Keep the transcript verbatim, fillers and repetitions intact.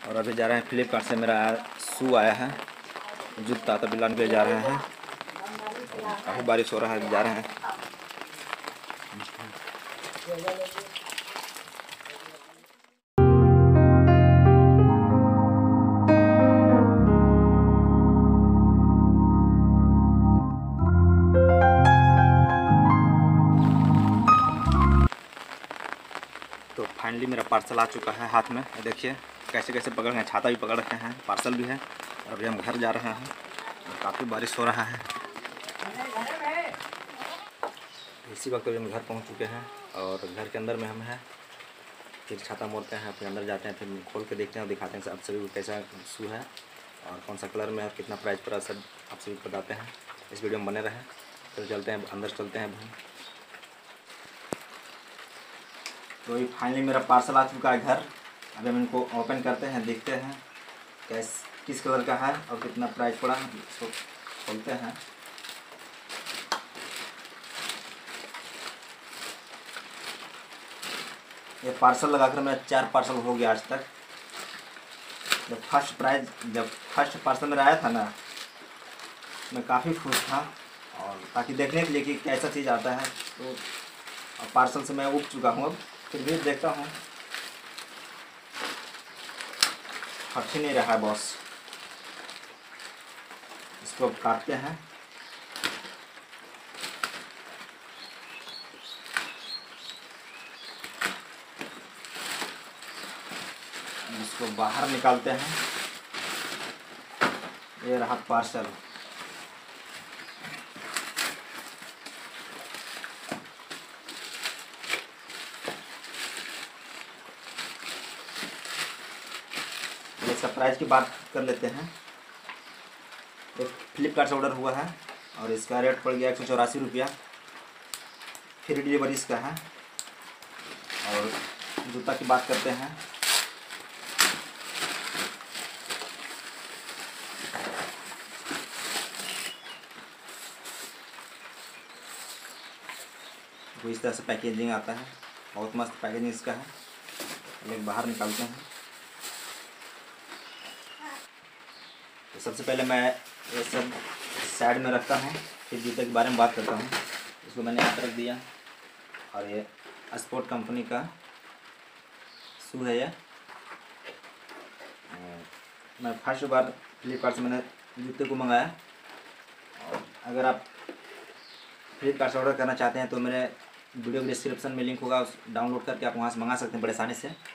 और अभी जा रहे हैं फ्लिपकार्ट से मेरा शू आया है, जूता, तभी लाने के जा रहे हैं। काफ़ी बारिश हो रहा है, जा रहे हैं। तो फाइनली मेरा पार्सल आ चुका है हाथ में। देखिए कैसे कैसे पकड़ हैं, छाता भी पकड़ रखे हैं, पार्सल भी है। और अभी हम घर जा रहे हैं, काफ़ी बारिश हो रहा है। इसी वक्त अभी हम घर पहुंच चुके हैं और घर के अंदर में हम हैं। फिर छाता मोड़ते हैं, फिर अंदर जाते हैं, फिर खोल के देखते हैं और दिखाते हैं आप सभी को कैसा शू है और कौन सा कलर में और कितना प्राइस पर सब आप सभी को बताते हैं। इस वीडियो में बने रहें। फिर चलते हैं अंदर, चलते हैं भाई। तो ये फाइनली मेरा पार्सल आ चुका है घर। अभी हम इनको ओपन करते हैं, देखते हैं कैस किस कलर का है और कितना प्राइस पड़ा है। इसको खोलते हैं। ये पार्सल लगाकर मेरा चार पार्सल हो गया आज तक। जब फर्स्ट प्राइस जब फर्स्ट पार्सल मेरा आया था ना, मैं काफ़ी खुश था और ताकि देखने के लिए कि कैसा चीज़ आता है। तो पार्सल से मैं उब चुका हूँ, अब फिर भी देखता हूँ, हट ही नहीं रहा है बॉस। इसको अब काटते हैं। इसको बाहर निकालते हैं। ये रहा पार्सल। इसका प्राइस की बात कर लेते हैं। एक फ्लिपकार्ट से ऑर्डर हुआ है और इसका रेट पड़ गया एक सौ चौरासी रुपया। फ्री डिलीवरी इसका है। और जूता की बात करते हैं। वो इस तरह से पैकेजिंग आता है, बहुत मस्त पैकेजिंग इसका है। लेकिन बाहर निकालते हैं। तो सबसे पहले मैं ये सब साइड में रखता हूँ, फिर जूते के बारे में बात करता हूँ। इसको मैंने यहाँ पर रख दिया और ये स्पोर्ट कंपनी का शू है। ये मैं फर्स्ट बार फ्लिपकार्ट से मैंने जूते को मंगाया। और अगर आप फ्लिपकार्ट से ऑर्डर करना चाहते हैं तो मेरे वीडियो के डिस्क्रिप्शन में लिंक होगा, उस डाउनलोड करके आप वहाँ से मंगा सकते हैं बड़े आसानी से।